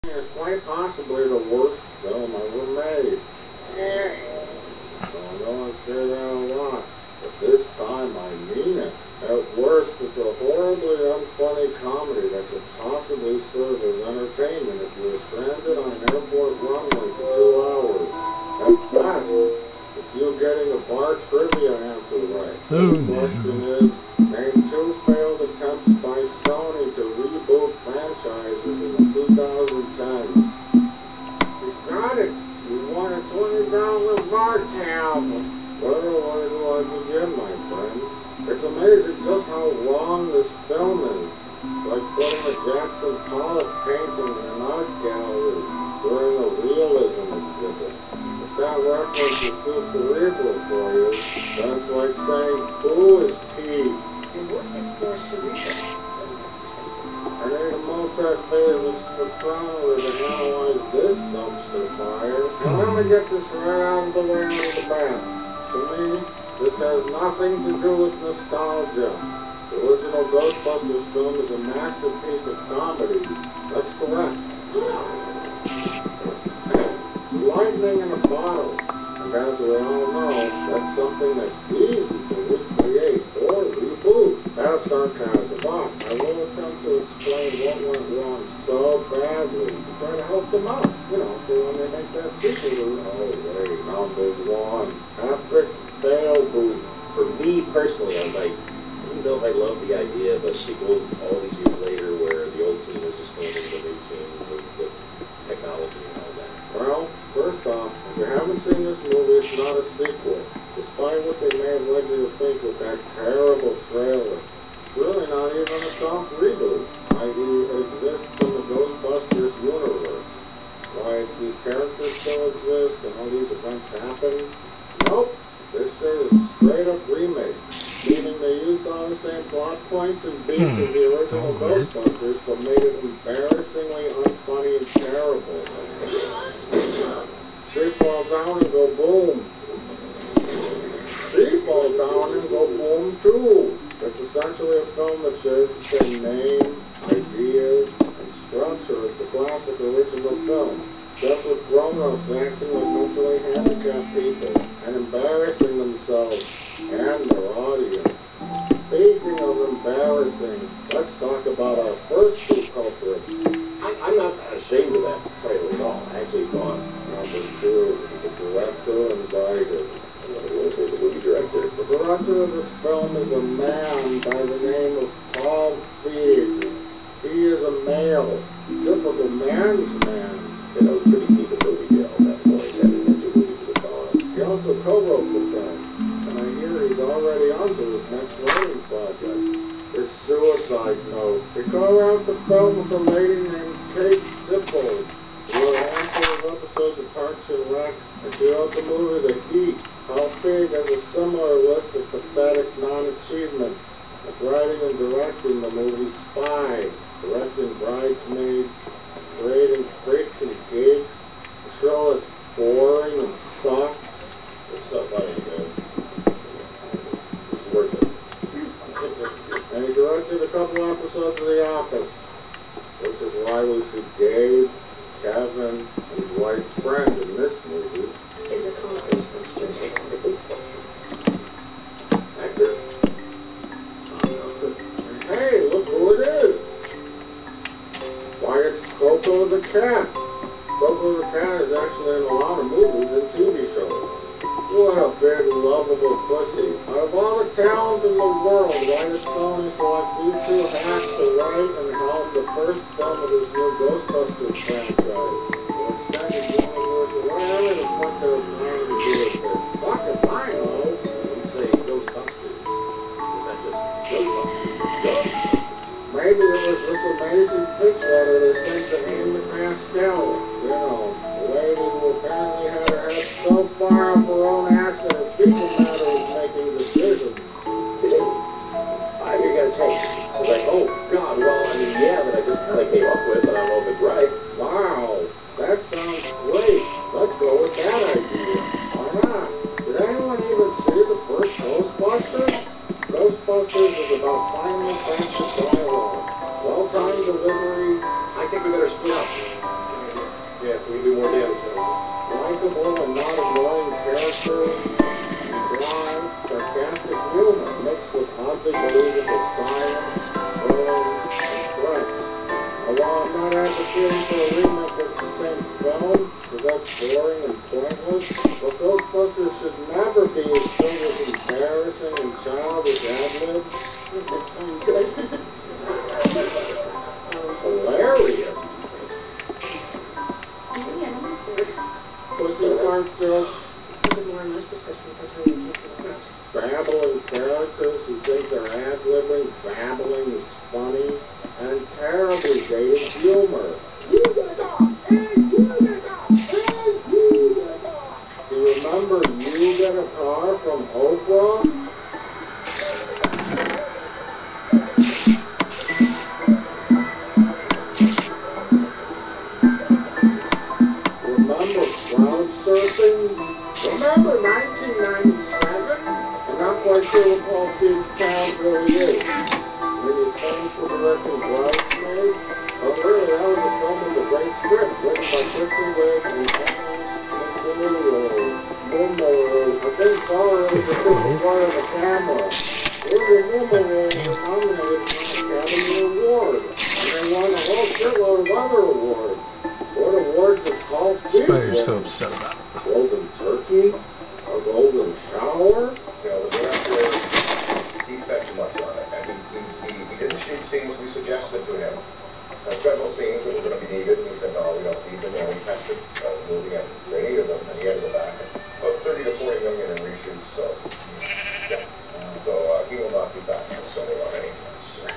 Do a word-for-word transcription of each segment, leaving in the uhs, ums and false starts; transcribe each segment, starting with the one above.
It's quite possibly the worst film ever made. So I know I say that a lot, but this time I mean it. At worst, it's a horribly unfunny comedy that could possibly serve as entertainment if you were stranded on an airport runway for two hours. At best, it's you getting a bar trivia answer right. Oh, the question is, name two failed attempts by Sony to reboot franchises in the two thousand tens. You got it! You won a twenty dollar bar tab! Well, where do I begin, my friends? It's amazing just how wrong this film is. Like putting a Jackson Pollock painting in an art gallery during a realism exhibit. If that reference is too cerebral for you, that's like saying poo is pee. And what is more cerebral? I need a multi-physics spectrometer to analyze this dumpster fire. Now let me get this right out of the way out of the bath. To me, this has nothing to do with nostalgia. The original Ghostbusters film is a masterpiece of comedy. That's correct. Lightning in a bottle. And as we all know, that's something that's easy to recreate or reboot. That's sarcasm. But I will attempt to explain what went wrong so badly to try to help them out. You know, for when they make that sequel. Oh, wait, number one. Epic fail boot. For me personally, I'm like, even though I love the idea of a sequel all these years later where the old team is just going into the new team with, with technology and all that. Well, first off, if you haven't seen this movie, it's not a sequel. Despite what they may have led you to think with that terrible trailer. It's really not even a soft reboot, that is it exists in the Ghostbusters universe. Why these characters still exist and all these events happen? Nope. This is a straight-up remake, meaning they used all the same plot points and beats hmm. as the original Ghostbusters, but made it embarrassingly unfunny and terrible. She falls down and go boom. She falls down and go boom too. It's essentially a film that shares the same name, ideas, and structure as the classic original film. Just with grown-ups acting like mentally handicapped people and embarrassing themselves and their audience. Speaking of embarrassing, let's talk about our first two culprits. I, I'm not ashamed of that trailer at all. I actually thought number two, the director and writer. What is the movie director? The director of this film is a man by the name of Paul Feig. He is a male, typical man's man. You know, pretty deep in movie deal at that point, having to do movies with the dog. He also co-wrote the film, and I hear he's already onto his next writing project. His Suicide Note. He co-wrote the film with a lady named Kate Dippold, who wrote a handful of episodes of Parks and Rec, and she wrote the movie The Heat. Paul Feig has a similar list of pathetic non-achievements, like writing and directing the movie Spy, directing Bridesmaids, creating Freaks and Geeks, a show that's boring and sucks. It's so funny, man. It's worth it. And he directed a couple episodes of The Office, which is why we see Gabe, Kevin, and Dwight's friend in this movie. Is a conference from Actor. And hey, look who it is! Why, it's Coco the Cat. Coco the Cat is actually in a lot of movies and T V shows. What a big, lovable pussy. Out of all the talent in the world, why did Sony select these two hacks to write and helm the first film of this new Ghostbusters franchise? The extended universe, whatever the fuck they were planning to do with this. Fuck if I know. You say Ghostbusters. Is that just Ghostbusters? Maybe it was this amazing pitch letter they sent to Amy Pascal. You know, the lady who apparently had her head so far up her own ass that her fecal matter was making decisions. Five you gotta take. I was like, oh God, well, I mean, yeah, that I just kind of came up with, but I don't know if it's right. Wow, that sounds great. Let's go with that idea. Why not? Did anyone even see the first Ghostbusters? Ghostbusters is about finally crafted dialogue, well-timed delivery. I think we better split up. Yeah, we can do more damage that way. Likeable and not annoying characters, dry, sarcastic humor mixed with oddly believable science, villains, and threats. And while I'm not advocating for a remake that's the same film, because that's boring and pointless, but Ghostbusters should never be as filled with embarrassing and childish ad-libs. Good. Hilarious. Yeah, no, sir. Pussy fart jokes. The more and less discussion if I tell you to take it. Babbling characters who think they're ad-libbing, babbling is funny, and terribly dated humor. You get off! Hey, you get off! Hey, you get off! Do you remember You Get a Car from Oprah? Remember crowd surfing? Remember nineteen ninety-seven? And not quite sure what Paul Feig's town really is. When he's famous for directing Bridesmaids? Oh, really, that was a film with a great script written by Kristen Wiig and Momo. I think Paul was the fifth part of the camera. William Momo was nominated for an Academy Award. And they won a whole shitload of other awards. What awards did Paul Feig That's why you're win? so upset about it. Golden Turkey? A Golden Shower? You know, the director, he spent too much on it, and he, he, he, he didn't shoot scenes we suggested to him. Uh, several scenes that were going to be needed, and he said, no, we don't need them, and we tested uh, the movie, and they needed them, and he had to go back. About thirty to forty million in reshoots, so, yeah. So, uh, he will not be back from Sony on any time soon.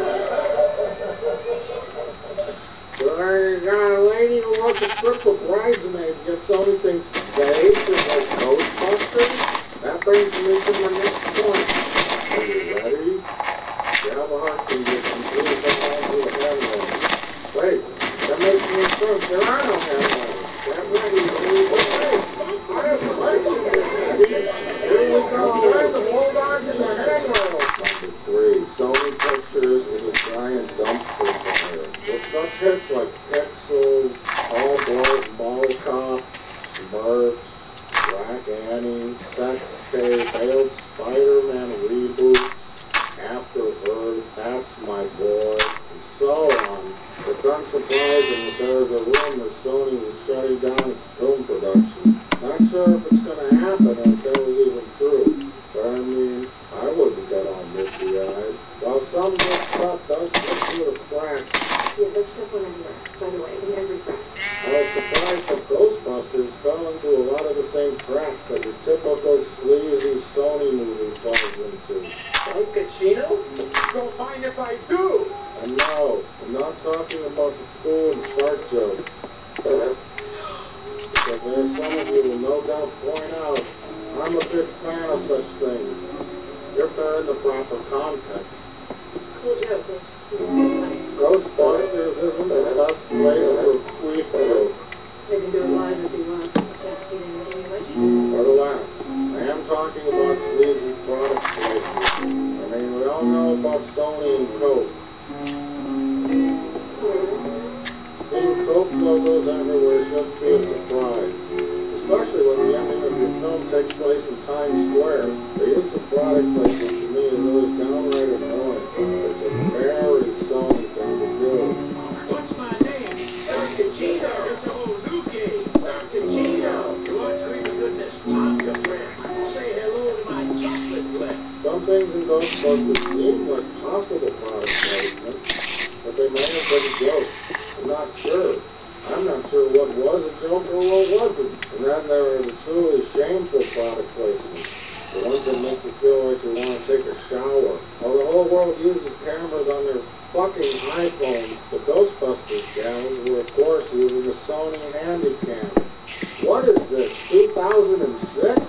There you got a lady who wants a strip of Bridesmaids, yet Sony thinks they should like Ghostbusters? That brings me to my next point. Are you ready? You have a heart condition, please hold on to a handle. Wait, that makes me think there are no handles. Get ready, please. Wait, I have a heart condition. Here we go, time to hold on to the handle. Number three, Sony Pictures is a giant dumpster fire. With such hits like Pixels, All Boy, Mall Cop, Smurfs, Black Annie, Sex Tape, failed Spider-Man reboot, After Earth, That's My Boy, and so on. It's unsurprising that there is a rumor Sony was shutting down its film production. Not sure if it's going to happen or if that was even true. But I mean, I wouldn't get all misty-eyed. While some good stuff does slip through the cracks, Yeah, that stuff went everywhere, by the way, in every crack. I was surprised that Ghostbusters fell into a lot of the same traps that your typical sleazy Sony movie falls into. Al Pacino? Don't mind if I do. And no, I'm not talking about the school and fart jokes. Because there's some of you who no doubt point out, I'm a big fan of such things. If they're in the proper context. Cool joke, Miss. Funny. Ghostbusters isn't the best place for a queef joke. They can do it live if you want. Can't see them anyway. Or the last. I am talking about sleazy product placement. I mean, we all know about Sony and Coke. Seeing Coke logos everywhere shouldn't be a surprise. Especially when the ending of your film takes place in Times Square. The use of product placement to me is always downright annoying. It's a very Sony thing to do. What's my name? Al Pacino. It's a Ozuki. Al Pacino. You want to cream of goodness? Pop your friend. Say hello to my chocolate blend. Some things in Ghostbusters seem like possible product placement, but they may have been jokes. I'm not sure. I'm not sure what was a joke or what wasn't. And then there are the truly shameful product placements. The ones that make you feel like you want to take a shower. While the whole world uses cameras on their fucking iPhones, the Ghostbusters gals were of course using the Sony Handycam. What is this, two thousand six?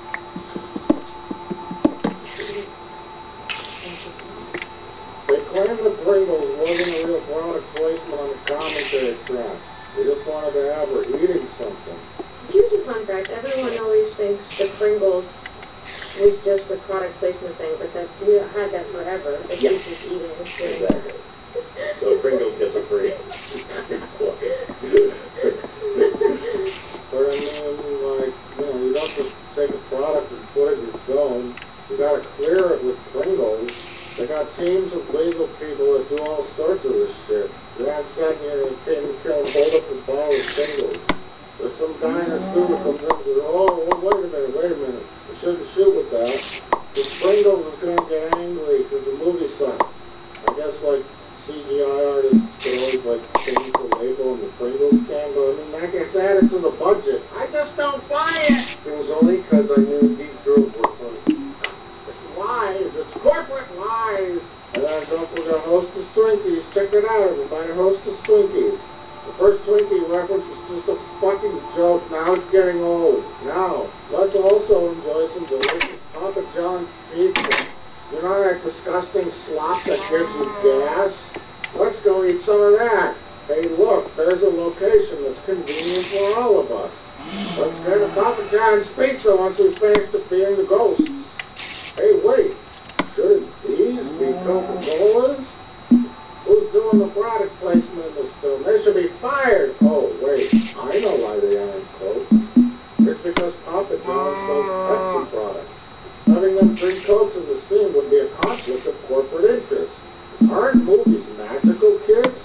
They claim that Pringles wasn't a real product placement on the commentary track. They just wanted to have her eating something. Here's a fun fact. Everyone always thinks that Pringles was just a product placement thing, but that we had that forever. That Yeah. she's just eating. Exactly. So Pringles gets a free. teams of legal people that do all sorts of this shit. That second year, he came and killed, hold up his ball with singles. There's some guy in a suit that comes in and says, oh, well, wait a minute, wait a minute. You shouldn't shoot with that. The Pringles is going to get angry because the movie sucks. I guess, like, C G I artists could always, like, change the label and the Pringles can, but, I mean, that gets added to the budget. I just don't buy it. It was only because I knew these girls were funny. It's lies. It's corporate lies. And then don't forget Hostess Twinkies. Check it out. Everybody, Hostess Twinkies. The first Twinkie reference was just a fucking joke. Now it's getting old. Now, let's also enjoy some delicious Papa John's pizza. You know that disgusting slop that gives you gas? Let's go eat some of that. Hey, look, there's a location that's convenient for all of us. Let's get a Papa John's pizza once we finish defeating the ghosts. Hey, wait. Shouldn't these be Coca-Colas? Who's doing the product placement in this film? They should be fired. Oh, wait. I know why they aren't Coke. It's because Papa John's sells Pepsi products. Having them drink Cokes in the scene would be a conflict of corporate interest. Aren't movies magical, kids?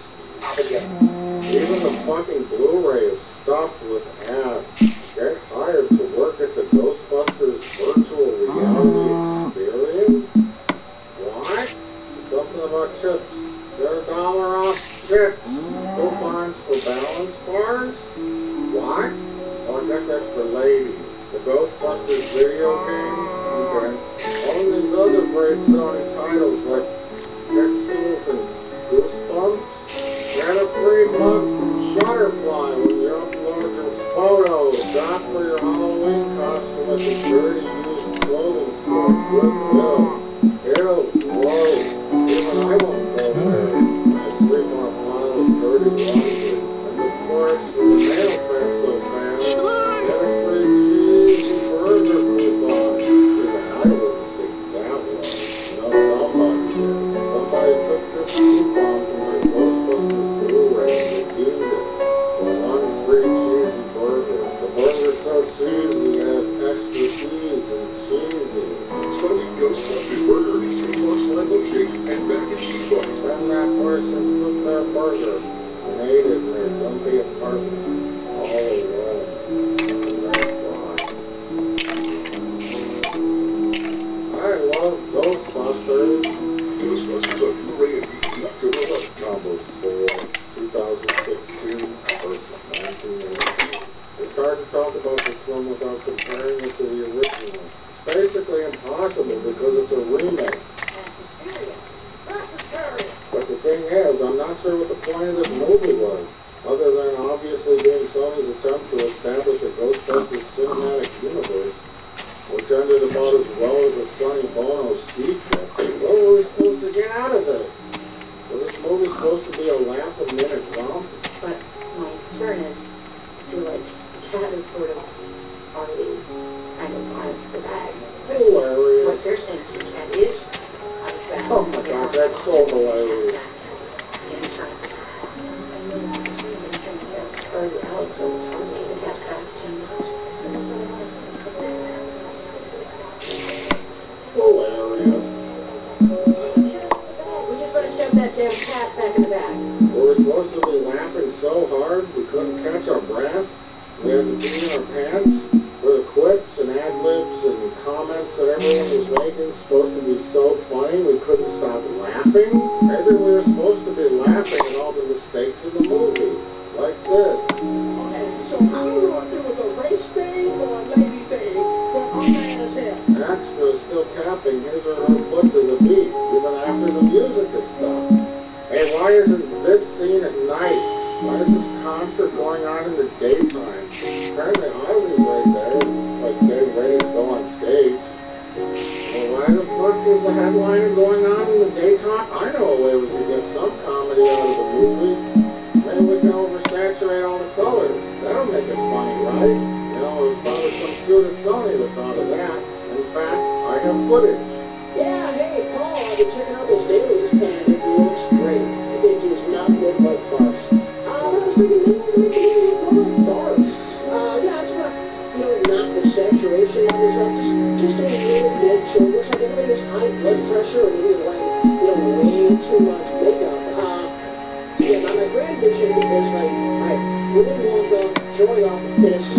Even the fucking Blu-ray is stuffed with ads. Get hired to work at the Ghostbusters virtual reality experience? What? Something about chips. They're a dollar off chips. Coupons for balance bars? What? Oh, I guess that's for ladies. The Ghostbusters video game? Okay. All these other great Sony titles like Pixels and Goosebumps. Get a free month from Shutterfly when you upload your photos. Shop for your Halloween costume at the dirty used clothing store, Goodwill. Ew, whoa. Even I won't go there. I sleep on a pile of dirty laundry. And of course, with the mail fan so fast, get a free cheese burger coupon. Even I wouldn't see that one. No, somebody did. Somebody took this coupon from my Ghostbusters Blu-ray and redeemed it for one free cheesy burger. The burger's so cheesy it has extra cheese and cheesy. Sunny Ghostbusters Burger is a porcelain milkshake and mac and cheese buns. Then that person took their burger and ate it in their dumpy apartment, all alone. And that's why. I love Ghostbusters. Ghostbusters on Blu-ray and D V D October eleventh. Number four, two thousand sixteen versus nineteen eighty. It's hard to talk about this one without comparing it to the original. It's basically impossible because it's a remake. But the thing is, I'm not sure what the point of this movie was, other than obviously being Sony's attempt to establish a Ghostbusters cinematic universe, which ended about as well as a Sonny Bono speed trip. What were we supposed to get out of this? Was this movie supposed to be a laugh-a-minute romp? But my concern is, I feel like Cat is sort of already kind of out of the bag. Hilarious. What they're saying to Cat is out of the bag. Oh my God, that's so hilarious. Or Alex will tell me to have back too much. Hilarious. We just want to shove that damn cat back in the bag. We were supposed to be laughing so hard we couldn't catch our breath. We had to be in our pants. Were the quips and ad-libs and comments that everyone was making supposed to be so funny we couldn't stop laughing? Maybe we were supposed to be laughing at all the mistakes in the movie. Like this. Okay, so I don't know if it was a race thing or a lady thing, but I'm mad as hell. Extra is still tapping his or her foot to the beat, even after the music has stopped. Hey, why isn't this scene at night? Why is this concert going on in the daytime? Apparently Ozzy's right there, like getting ready to go on stage. Well, why the fuck is the headliner going on in the daytime? I know a way we could get some comedy out of the movie. Maybe we can oversaturate all the colors. That'll make it funny, right? You know, it was probably some shoot at Sony that thought of that. In fact, I have footage. Yeah, hey, Paul, I've been checking out those dailies, and it looks great. It does not look like farce. Uh, I was thinking maybe we could look like farce. Uh, yeah, it's not, you know, not the saturation levels up, just, just a little bit, so it looks like everybody has high blood pressure, and either like, you know, too much makeup. Uh, yeah, my, my grand vision was like, I really want the joy off of this